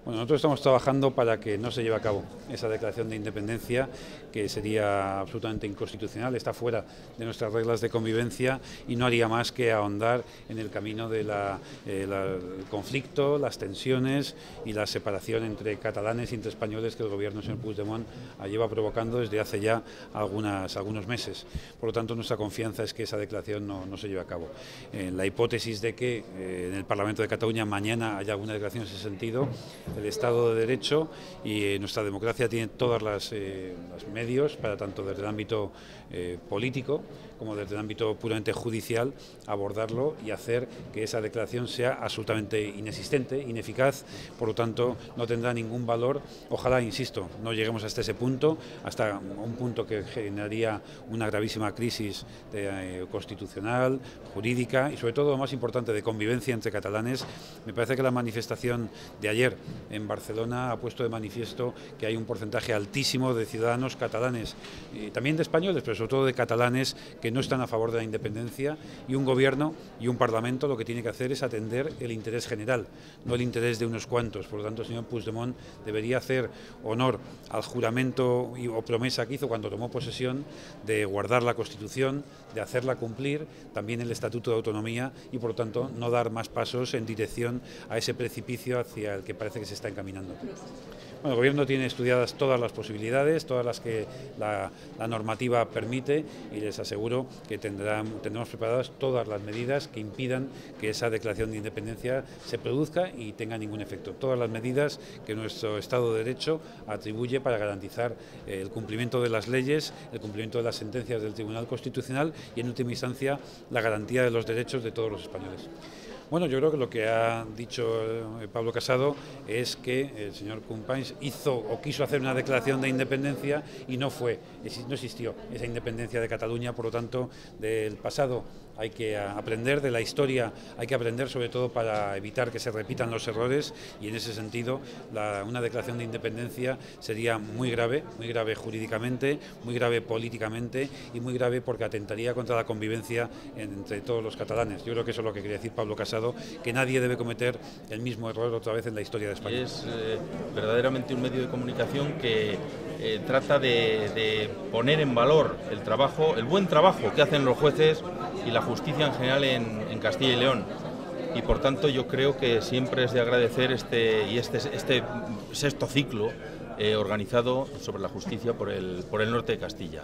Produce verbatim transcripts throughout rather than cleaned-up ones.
Bueno, nosotros estamos trabajando para que no se lleve a cabo esa declaración de independencia, que sería absolutamente inconstitucional, está fuera de nuestras reglas de convivencia y no haría más que ahondar en el camino del eh, conflicto, las tensiones y la separación entre catalanes y entre españoles que el gobierno del señor Puigdemont lleva provocando desde hace ya algunas, algunos meses. Por lo tanto, nuestra confianza es que esa declaración no, no se lleve a cabo. En la hipótesis de que eh, en el Parlamento de Cataluña mañana haya alguna declaración en ese sentido, el Estado de Derecho y eh, nuestra democracia tiene todos los eh, medios para, tanto desde el ámbito eh, político como desde el ámbito puramente judicial, abordarlo y hacer que esa declaración sea absolutamente inexistente, ineficaz, por lo tanto no tendrá ningún valor. Ojalá, insisto, no lleguemos hasta ese punto, hasta un punto que generaría una gravísima crisis de, eh, constitucional, jurídica y sobre todo, lo más importante, de convivencia entre catalanes. Me parece que la manifestación de ayer en Barcelona ha puesto de manifiesto que hay un porcentaje altísimo de ciudadanos catalanes, y también de españoles, pero sobre todo de catalanes, que no están a favor de la independencia, y un gobierno y un parlamento lo que tiene que hacer es atender el interés general, no el interés de unos cuantos. Por lo tanto, el señor Puigdemont debería hacer honor al juramento o promesa que hizo cuando tomó posesión de guardar la Constitución, de hacerla cumplir, también el Estatuto de Autonomía, y por lo tanto no dar más pasos en dirección a ese precipicio hacia el que parece que se está encaminando. Bueno, el Gobierno tiene estudiadas todas las posibilidades, todas las que la, la normativa permite, y les aseguro que tendrán, tendremos preparadas todas las medidas que impidan que esa declaración de independencia se produzca y tenga ningún efecto. Todas las medidas que nuestro Estado de Derecho atribuye para garantizar el cumplimiento de las leyes, el cumplimiento de las sentencias del Tribunal Constitucional y, en última instancia, la garantía de los derechos de todos los españoles. Bueno, yo creo que lo que ha dicho Pablo Casado es que el señor Companys hizo o quiso hacer una declaración de independencia y no fue, no existió esa independencia de Cataluña. Por lo tanto, del pasado hay que aprender, de la historia hay que aprender, sobre todo para evitar que se repitan los errores, y en ese sentido la, una declaración de independencia sería muy grave, muy grave jurídicamente, muy grave políticamente y muy grave porque atentaría contra la convivencia entre todos los catalanes. Yo creo que eso es lo que quería decir Pablo Casado, que nadie debe cometer el mismo error otra vez en la historia de España. Es eh, verdaderamente un medio de comunicación que eh, trata de, de poner en valor el trabajo, el buen trabajo que hacen los jueces y la justicia en general en, en Castilla y León. Y por tanto yo creo que siempre es de agradecer este, y este, este sexto ciclo eh, organizado sobre la justicia por el, por el norte de Castilla.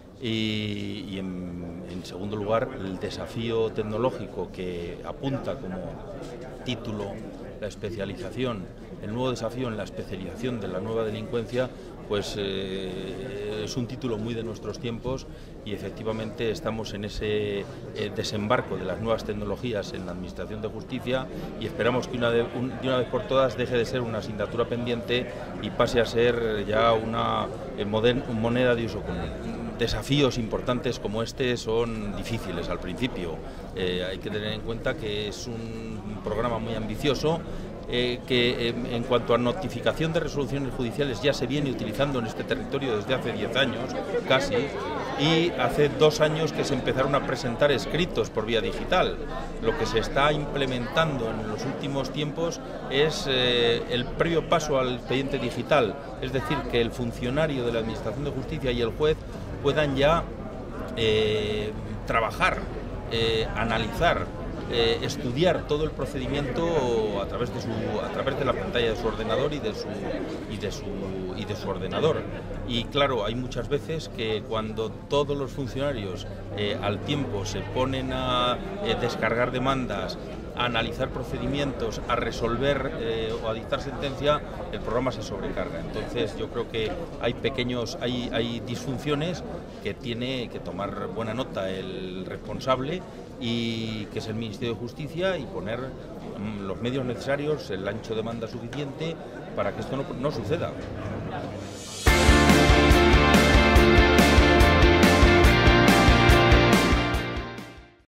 Y, y en, en segundo lugar, el desafío tecnológico que apunta como título la especialización, el nuevo desafío en la especialización de la nueva delincuencia, pues eh, es un título muy de nuestros tiempos, y efectivamente estamos en ese eh, desembarco de las nuevas tecnologías en la Administración de Justicia, y esperamos que una, de, un, de una vez por todas deje de ser una asignatura pendiente y pase a ser ya una eh, moder, moneda de uso común. Desafíos importantes como este son difíciles al principio. Eh, hay que tener en cuenta que es un programa muy ambicioso, eh, que eh, en cuanto a notificación de resoluciones judiciales ya se viene utilizando en este territorio desde hace diez años, casi, y hace dos años que se empezaron a presentar escritos por vía digital. Lo que se está implementando en los últimos tiempos es eh, el previo paso al expediente digital, es decir, que el funcionario de la Administración de Justicia y el juez puedan ya eh, trabajar, eh, analizar, eh, estudiar todo el procedimiento a través de su, a través de la pantalla de su ordenador y de su y de su y de su ordenador. Y claro, hay muchas veces que cuando todos los funcionarios eh, al tiempo se ponen a eh, descargar demandas, a analizar procedimientos, a resolver eh, o a dictar sentencia, el programa se sobrecarga. Entonces yo creo que hay pequeños, hay, hay disfunciones que tiene que tomar buena nota el responsable, y que es el Ministerio de Justicia, y poner mm, los medios necesarios, el ancho de banda suficiente para que esto no, no suceda.